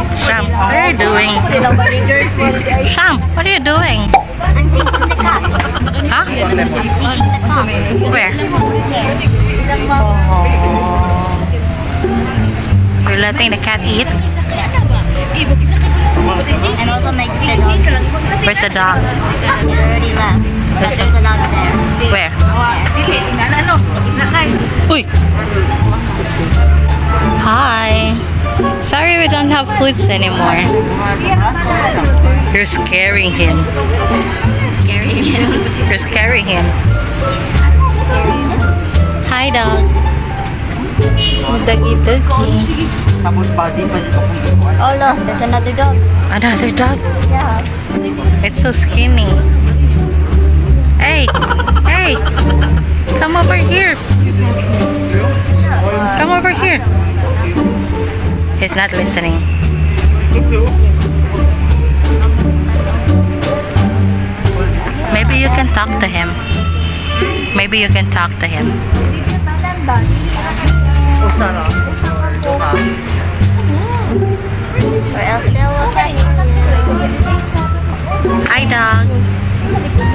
Sam, what are you doing? Sam, what are you doing? I'm feeding the cat. Huh? Feeding the cat. Where? Here. Oh. You're letting the cat eat? And also make the dog. Where's the dog? They already left. But there's a dog there. Where? Uy! Hi! Sorry we don't have foods anymore. You're scaring him. Scary. You're scaring him. Hi, dog. Doggy doggy. Oh look, there's another dog. Another dog? Yeah. It's so skinny. Hey! Hey! Come over here. Come over here. He's not listening. Maybe you can talk to him. Maybe you can talk to him. Or else they'll attack you. Hi, dog.